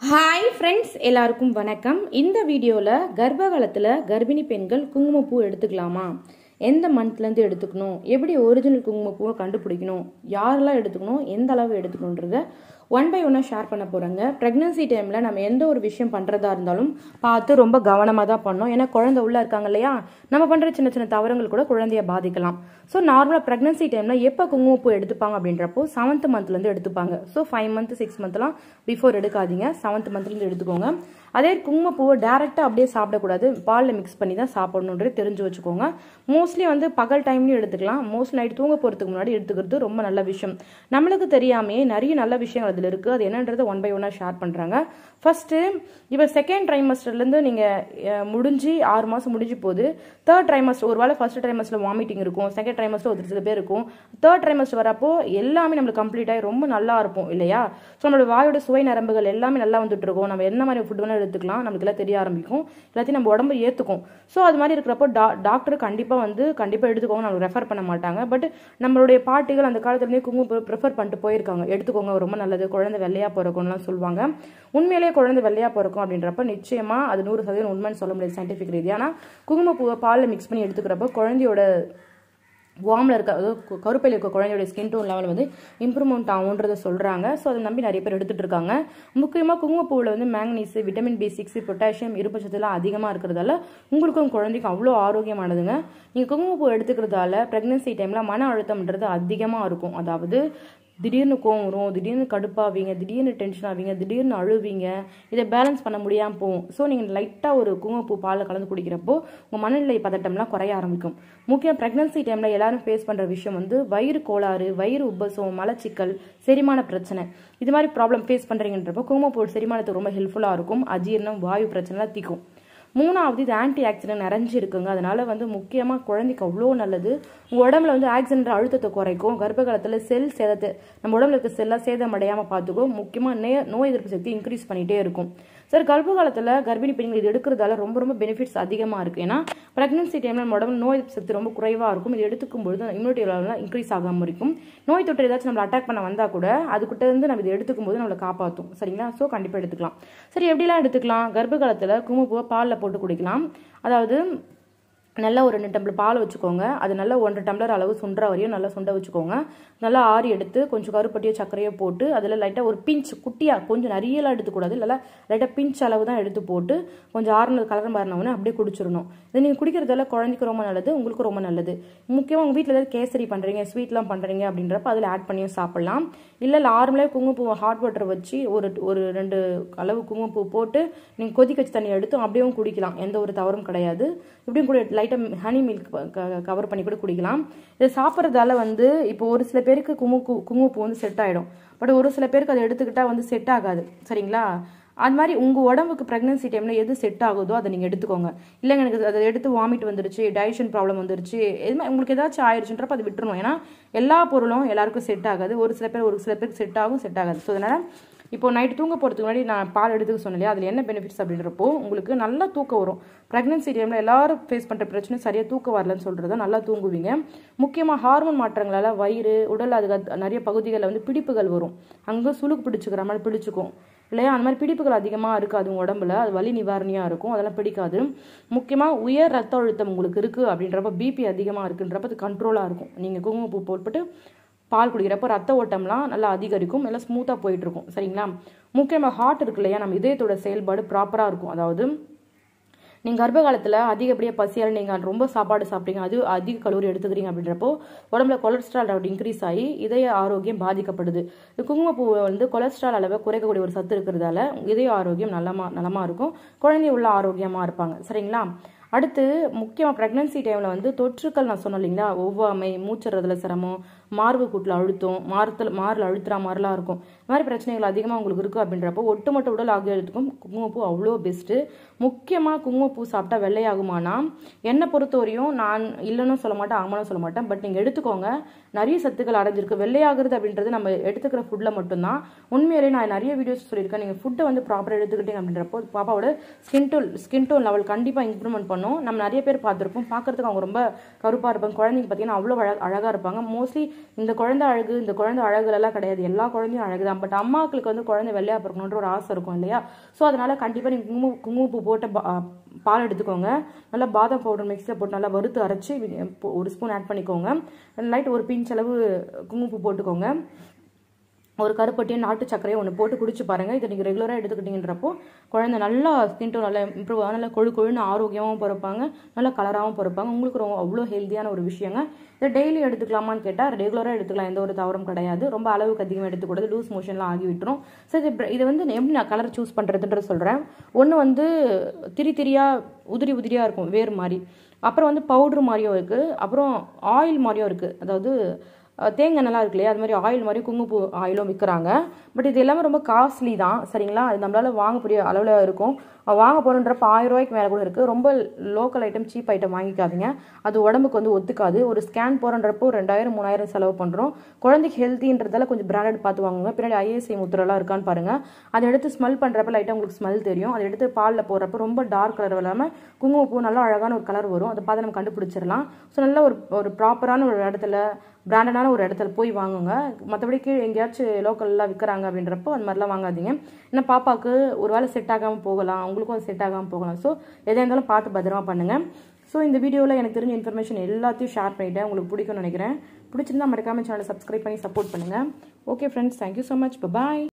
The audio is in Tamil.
ஹாய் ஃப்ரெண்ட்ஸ், எல்லாருக்கும் வணக்கம். இந்த வீடியோவில் கர்ப்ப காலத்தில் கர்ப்பிணி பெண்கள் குங்குமப்பூ எடுத்துக்கலாமா, எந்த மந்த்லேருந்து எடுத்துக்கணும், எப்படி ஒரிஜினல் குங்குமப்பூவை கண்டுபிடிக்கணும், யாரெல்லாம் எடுத்துக்கணும், எந்த அளவு எடுத்துக்கணுன்றத ஒன் பை ஒன்னாக ஷேர் பண்ண போகிறாங்க. ப்ரெக்னன்சி டைமில் நம்ம எந்த ஒரு விஷயம் பண்ணுறதா இருந்தாலும் பார்த்து ரொம்ப கவனமாக தான் பண்ணோம். ஏன்னா குழந்தை உள்ளே இருக்காங்க இல்லையா, நம்ம பண்ணுற சின்ன சின்ன தவறுகள் கூட குழந்தைய பாதிக்கலாம். ஸோ நார்மலாக ப்ரெக்னன்சி டைமில் எப்போ குங்குமப்பூ எடுத்துப்பாங்க அப்படின்றப்போ 7th மந்த்லேருந்து எடுத்துப்பாங்க. ஸோ 5 month 6 monthலாம் பிஃபோர் எடுக்காதீங்க, 7th மந்த்லேருந்து எடுத்துக்கோங்க. அதே குங்குமப்பூவை டேரெக்டாக அப்படியே சாப்பிடக்கூடாது, பாலில் மிக்ஸ் பண்ணி தான் சாப்பிடணுன்றது தெரிஞ்சு வச்சுக்கோங்க. மோஸ்ட்லி பகல் டைம்லையும் எடுத்துக்கலாம், மோஸ்ட்லி நைட் தூங்க போகிறதுக்கு முன்னாடி எடுத்துக்கிறது ரொம்ப நல்ல விஷயம். நம்மளுக்கு தெரியாமையே நிறைய நல்ல விஷயங்கள் அதில் இருக்குது. அது என்னன்றதை ஒன் பை ஒன்னாக ஷேர் பண்ணுறாங்க. ஃபர்ஸ்ட்டு இப்போ செகண்ட் ட்ரைமஸ்டர்லேருந்து நீங்கள் முடிஞ்சு 6 மாதம் முடிஞ்சு போகுது. தேர்ட் ட்ரைமஸ்டர் ஒரு வேளை ஃபர்ஸ்ட் ட்ரைமஸ்டரில் வாமிட்டிங் இருக்கும், செகண்ட் ட்ரைமஸ்டர் ஒரு சில பேர் இருக்கும். தேர்ட் ட்ரைமஸ்டர் வரப்போ எல்லாமே நம்மளுக்கு கம்ப்ளீட் ஆகி ரொம்ப நல்லா இருப்போம் இல்லையா. ஸோ நம்மளோட வாயோட சுவை நரம்புகள் எல்லாமே நல்லா வந்துட்டு இருக்கும். நம்ம என்ன மாதிரி ஃபுட் வேணால் எடுத்துக்கலாம், நம்மளுக்கு எல்லாம் தெரிய ஆரம்பிக்கும், எல்லாத்தையும் நம்ம உடம்பு ஏற்றுக்கும். ஸோ அது மாதிரி இருக்கிறப்போ டாக்டர் கண்டிப்பாக எடுத்துக்கோங்க, நம்மளுக்கு ரெஃபர் பண்ண மாட்டாங்க. பட் நம்மளுடைய பாட்டிகள் அந்த காலத்துலேருந்தே குங்குமம் ப்ரிஃபர் பண்ணிட்டு போயிருக்காங்க. எடுத்துக்கோங்க, ரொம்ப நல்லது, குழந்தை வெள்ளையாக பிறக்கும்லாம் சொல்லுவாங்க. உண்மையிலேயே குழந்தை வெள்ளையாக பிறக்கும் அப்படின்றப்ப நிச்சயமாக அது 100% உண்மைன்னு சொல்ல முடியாது சயின்டிஃபிக் ரீதியாக. ஆனால் குங்குமப்பூவை பாலில் மிக்ஸ் பண்ணி எடுத்துக்கிறப்போ குழந்தையோட வார்மில் இருக்க, அதாவது கருப்பையில் இருக்க குழந்தையோட ஸ்கின் டோன் லெவல் இம்ப்ரூவ்மெண்ட் ஆகுன்றதை சொல்கிறாங்க. ஸோ அதை நம்பி நிறைய பேர் எடுத்துகிட்டு இருக்காங்க. முக்கியமாக குங்குமப்பூவில் மேங்கனீஸ், விட்டமின் B6, பொட்டாசியம், இரும்புச்சத்துலாம் அதிகமாக இருக்கிறதால உங்களுக்கும் குழந்தைக்கும் அவ்வளோ ஆரோக்கியமானதுங்க. நீங்கள் குங்குமப்பூ எடுத்துக்கிறதால ப்ரெக்னன்சி டைமில் மன அழுத்தம்ன்றது அதிகமாக இருக்கும். அதாவது திடீர்னு கோவம் வரும், திடீர்னு கடுப்பாவீங்க, திடீர்னு டென்ஷன் ஆவீங்க, திடீர்னு அழுவீங்க, இதை பேலன்ஸ் பண்ண முடியாமல் போகும். ஸோ நீங்கள் லைட்டாக ஒரு குங்குமப்பூ பாலில் கலந்து குடிக்கிறப்போ உங்கள் மனநிலை பதட்டம்லாம் குறைய ஆரம்பிக்கும். முக்கியம் ப்ரெக்னன்சி டைமில் எல்லாரும் ஃபேஸ் பண்ணுற விஷயம் வயிறு கோளாறு, வயிறு உப்பசம், மலச்சிக்கல், செரிமான பிரச்சனை, இது மாதிரி ப்ராப்ளம் ஃபேஸ் பண்ணுறீங்கன்றப்போ குங்குமப்பூ செரிமானத்துக்கு ரொம்ப ஹெல்ப்ஃபுல்லாக இருக்கும். அஜீரணம், வாயு பிரச்சனைலாம் தீக்கும். மூணாவது, இது ஆன்டி ஆக்சிடென்ட் நிறைஞ்சு இருக்குங்க. அதனால முக்கியமாக குழந்தைக்கு அவ்வளோ நல்லது. உங்கள் உடம்புல ஆக்சிடென்ட் அழுத்தத்தை குறைக்கும். கர்ப்ப காலத்தில் செல் சேதத்தை, நம்ம உடம்புல இருக்க செல்லாக சேதம் அடையாமல் பார்த்துக்கும். முக்கியமாக நோய் எதிர்ப்பு சக்தி இன்க்ரீஸ் பண்ணிகிட்டே இருக்கும். சார், கர்ப்ப காலத்தில் கர்ப்பிணி பெண்கள் இது எடுக்கிறதால ரொம்ப பெனிஃபிட்ஸ் அதிகமாக இருக்குது. ஏன்னா ப்ரெக்னன்சி டைமில் நம்ம உடம்புல நோய் எதிர்ப்பு சக்தி ரொம்ப குறைவாக இருக்கும். இது எடுத்துக்கும் பொழுது இம்யூனிட்டி லெவலாம் இன்க்ரீஸ் ஆகாமல் இருக்கும். நோய் தொற்று ஏதாச்சும் நம்மளை அட்டாக் பண்ண வந்தால் கூட அதுக்கிட்ட நம்ம இது எடுத்துக்கும் போது நம்மளை காப்பாற்றும். சரிங்களா? ஸோ கண்டிப்பாக எடுத்துக்கலாம். சரி, எப்படிலாம் எடுத்துக்கலாம்? கர்ப்ப காலத்தில் குங்குமப்பூவை பாலில் போட்டு குடிக்கலாம். அதாவது நல்லா ஒரு 2 டம்ளர் பால் வச்சுக்கோங்க. அது நல்லா 1 டம்ளர் அளவு சுண்டுற வரையும் நல்லா சுண்ட வச்சுக்கோங்க. நல்லா ஆறி எடுத்து கொஞ்சம் கருப்பட்டியோ சர்க்கரையோ போட்டு அதில் லைட்டாக ஒரு பிஞ்ச் குட்டியாக, கொஞ்சம் நிறையலாம் எடுத்துக்கூடாது, இல்லை லைட்டாக பிஞ்ச் அளவு தான் எடுத்து போட்டு கொஞ்சம் ஆறுனது கலர் மாறினவுடனே அப்படியே குடிச்சிடணும். இது நீங்கள் குடிக்கிறதால குழந்தைக்கு ரொம்ப நல்லது, உங்களுக்கு ரொம்ப நல்லது. முக்கியமாக உங்கள் வீட்டில் ஏதாவது கேசரி பண்ணுறீங்க, ஸ்வீட்லாம் பண்ணுறீங்க அப்படின்றப்ப அதில் ஆட் பண்ணியும் சாப்பிட்லாம். இல்லை நார்மலாக குங்குமப்பூ ஹாட் வாட்டர் வச்சு ஒரு 2 அளவு குங்குமப்பூ போட்டு நீங்கள் கொதிக்க வச்சு தண்ணி எடுத்து அப்படியும் குடிக்கலாம். எந்த ஒரு தவறும் கிடையாது. இப்படியும் கூட லைட்டாக ஹனி மில்க் கவர் பண்ணி கூட குடிக்கலாம். இதை சாப்பிட்றதால இப்போ ஒரு சில பேருக்கு குங்குமப்பூ செட் ஆகிடும். பட் ஒரு சில பேருக்கு அதை எடுத்துக்கிட்டால் செட் ஆகாது. சரிங்களா? அது மாதிரி உங்கள் உடம்புக்கு ப்ரெக்னன்சி டைமில் எது செட் ஆகுதோ அதை நீங்கள் எடுத்துக்கோங்க. இல்லைங்க, எனக்கு அதை எடுத்து வாமிட் வந்துருச்சு, டைஜஷன் ப்ராப்ளம் வந்துருச்சு, எதுவுமே உங்களுக்கு ஏதாச்சும் ஆயிடுச்சுன்றப்ப அதை விட்டுருணும். ஏன்னா எல்லா பொருளும் எல்லாருக்கும் செட் ஆகாது. ஒரு சில பேருக்கு செட் ஆகும், செட் ஆகாது. ஸோ அதனால் இப்போ நைட்டு தூங்க போகிறதுக்கு முன்னாடி நான் பால் எடுத்துக்க சொன்னேன் இல்லையா, அதில் என்ன பெனிஃபிட்ஸ் அப்படின்றப்போ உங்களுக்கு நல்லா தூக்கம் வரும். ப்ரெக்னன்சி டைமில் எல்லாரும் ஃபேஸ் பண்ணுற பிரச்சனை சரியாக தூக்கம் வரலன்னு சொல்கிறத, நல்லா தூங்குவீங்க. முக்கியமாக ஹார்மோன் மாற்றங்களால் வயிறு, உடல், அதுக்கு நிறைய பகுதிகளில் பிடிப்புகள் வரும். அங்கே சுளுக்கு பிடிச்சிக்கிற மாதிரி பிடிச்சிக்கும் இல்லையா. அந்த மாதிரி பிடிப்புகள் அதிகமாக இருக்காது உங்கள் உடம்புல, அது வலி நிவாரணியாக இருக்கும், அதெல்லாம் பிடிக்காது. முக்கியமாக உயர் ரத்த அழுத்தம் உங்களுக்கு இருக்குது அப்படின்றப்ப, பிபி அதிகமாக இருக்குன்றப்ப அது கண்ட்ரோலாக இருக்கும். நீங்கள் குங்குமப்பூ போட்டு பால் குடிக்கிறப்போ ரத்த ஓட்டம்லாம் நல்லா அதிகரிக்கும், நல்லா ஸ்மூத்தாக போயிட்டுருக்கும். சரிங்களா? முக்கியமாக ஹார்ட் இருக்கு இல்லையா, நம்ம இதயத்தோட செயல்பாடு ப்ராப்பராக இருக்கும். அதாவது நீங்கள் கர்ப்ப காலத்தில் அதிகப்படியாக பசியால் நீங்கள் ரொம்ப சாப்பாடு சாப்பிட்டீங்க, அது அதிக கலோரி எடுத்துக்கிறீங்க அப்படின்றப்போ உடம்புல கொலஸ்ட்ரால் அளவு இன்க்ரீஸ் ஆகி இதய ஆரோக்கியம் பாதிக்கப்படுது. குங்குமப்பூவை கொலஸ்ட்ரால் அளவை குறைக்கக்கூடிய ஒரு சத்து இருக்கிறதால இதய ஆரோக்கியம் நலமாக இருக்கும், குழந்தை உள்ள ஆரோக்கியமாக இருப்பாங்க. சரிங்களா? அடுத்து முக்கியமாக ப்ரெக்னன்சி டைமில் தொற்றுக்கள் நான் சொன்னேன் இல்லைங்களா, ஒவ்வாமை, மூச்சுறதுல சிரமம், மார்பு கூட்டில் அழுத்தம், மாரில் அழுத்துற மாதிரிலாம் இருக்கும். இந்த மாதிரி பிரச்சனைகள் அதிகமாக உங்களுக்கு இருக்குது அப்படின்றப்போ ஒட்டுமொத்த உடல் ஆகியத்துக்கும் குங்குமப்பூ அவ்வளோ பெஸ்ட்டு. முக்கியமாக குங்குமப்பூ சாப்பிட்டா வெள்ளையாகுமானா, என்னை பொறுத்தவரையும் நான் இல்லைன்னு சொல்ல மாட்டேன், ஆமான்னு சொல்ல மாட்டேன். பட் நீங்கள் எடுத்துக்கோங்க, நிறைய சத்துக்கள் அடைஞ்சிருக்கு. வெள்ளையாகிறது அப்படின்றது நம்ம எடுத்துக்கிற ஃபுட்டில் மட்டும்தான். உண்மையிலேயே நான் நிறைய வீடியோஸ் சொல்லியிருக்கேன். நீங்கள் ஃபுட்டை ப்ராப்பராக எடுத்துக்கிட்டீங்க அப்படின்றப்போ பாப்பாவோட ஸ்கின் டோன் லெவல் கண்டிப்பாக இம்ப்ரூவ்மெண்ட் பண்ணும். நம்ம நிறைய பேர் பார்த்துருப்போம், பார்க்கறதுக்கு அவங்க ரொம்ப கருப்பாக இருப்பாங்க. குழந்தைங்க பார்த்தீங்கன்னா அவ்வளோ அழகாக இருப்பாங்க. மோஸ்ட்லி இந்த குழந்தை அழகு, இந்த குழந்தை அழகுலாம் கிடையாது, எல்லா குழந்தையும் அழகு தான். எடுத்துக்கலாம். பட் அம்மாக்களுக்கு வந்து குழந்தை வெள்ளையாக பிறக்கணுன்ற ஒரு ஆசை இருக்கும் இல்லையா? ஸோ அதனால் கண்டிப்பாக நீங்கள் குங்குமப்பூ போட்ட பால் எடுத்துக்கோங்க. நல்லா பாதாம் பவுடர் மிக்ஸில் போட்டு நல்லா வறுத்து அரைச்சி ஒரு ஸ்பூன் ஆட் பண்ணிக்கோங்க. லைட் ஒரு பிஞ்ச் அளவு குங்குமப்பூ போட்டுக்கோங்க. ஒரு கருப்பட்டியும் நாட்டு சக்கரையும் ஒன்று போட்டு குடிச்சு பாருங்கள். இதை நீங்கள் ரெகுலராக எடுத்துக்கிட்டீங்கன்றப்போ குழந்தை நல்லா ஸ்கின் டோன் நல்லா இம்ப்ரூவ் ஆகும். நல்லா கொழுன்னு ஆரோக்கியமாகவும் பிறப்பாங்க, நல்லா கலராகவும் பிறப்பாங்க. உங்களுக்கு ரொம்ப அவ்வளோ ஹெல்த்தியான ஒரு விஷயங்க. இதை டெய்லி எடுத்துக்கலாமான்னு கேட்டால் ரெகுலராக எடுத்துக்கலாம், எந்த ஒரு தவறும் கிடையாது. ரொம்ப அளவுக்கு அதிகமாக எடுத்துக்கூடாது, லூஸ் மோஷன்லாம் ஆகி விட்டுரும். ஸோ இது வந்து எப்படி நான் கலர் சூஸ் பண்ணுறதுன்ற சொல்கிறேன். ஒன்று வந்து திரியாக உதிரியாக இருக்கும் வேறு மாதிரி, அப்புறம் வந்து பவுட்ரு மாதிரியும் இருக்குது, அப்புறம் ஆயில் மாதிரியும் இருக்குது. அதாவது தேங்காய் நல்லா இருக்கு இல்லையா, அது மாதிரி ஆயில் மாதிரி குங்குமப்பூ ஆயிலும் விற்கிறாங்க. பட் இது எல்லாமே ரொம்ப காஸ்ட்லி தான், சரிங்களா? அது நம்மளால் வாங்கக்கூடிய அளவில் இருக்கும். வாங்க போகணுன்றப்ப 1000 ரூபாய்க்கு மேலே கூட இருக்குது. ரொம்ப லோக்கல் ஐட்டம், சீப் ஐட்டம் வாங்கிக்காதீங்க, அது உடம்புக்கு வந்து ஒத்துக்காது. ஒரு ஸ்கேன் போகிறன்றப்போ 2000 3000 செலவு பண்ணுறோம். குழந்தைக்கு ஹெல்த்தின்றதால கொஞ்சம் பிராண்டட் பார்த்து வாங்குங்க. பின்னாடி ISI முத்திரெல்லாம் இருக்கான்னு பாருங்கள். அதை எடுத்து ஸ்மெல் பண்ணுறப்ப லைட்டாக உங்களுக்கு ஸ்மெல் தெரியும். அதை எடுத்து பாலில் போடுறப்ப ரொம்ப டார்க் கலர் இல்லாமல் குங்குமப்பூ நல்லா அழகான ஒரு கலர் வரும். அதை பார்த்து நம்ம கண்டுபிடிச்சிடலாம். ஸோ நல்ல ஒரு ப்ராப்பரான ஒரு இடத்துல, பிராண்டடான ஒரு இடத்துல போய் வாங்குங்க. மற்றபடி கீழே எங்கேயாச்சும் லோக்கல்லாம் விற்கிறாங்க அப்படின்றப்போ அந்த மாதிரிலாம் வாங்காதீங்க. ஏன்னா பாப்பாவுக்கு ஒரு வேளை செட் ஆகாமல் போகலாம், உங்களுக்கும் அது செட் ஆகாமல் போகலாம். ஸோ எதாக இருந்தாலும் பார்த்து பத்திரமா பண்ணுங்கள். ஸோ இந்த வீடியோவில் எனக்கு தெரிஞ்ச இன்ஃபர்மேஷன் எல்லாத்தையும் ஷேர் பண்ணிவிட்டேன். உங்களுக்கு பிடிக்கும்னு நினைக்கிறேன். பிடிச்சிருந்தா மறக்காம சேனலை சப்ஸ்கிரைப் பண்ணி சப்போர்ட் பண்ணுங்கள். Okay friends, thank you so much. பாய்.